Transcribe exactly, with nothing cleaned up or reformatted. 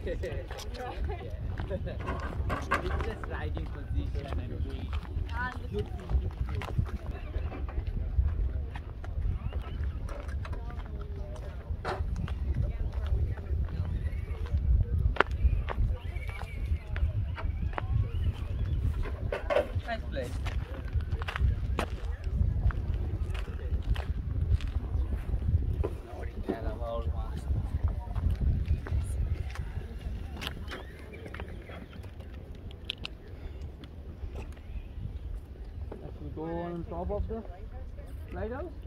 It's just riding position and doing good. Nice place. Go on top of the lighthouse.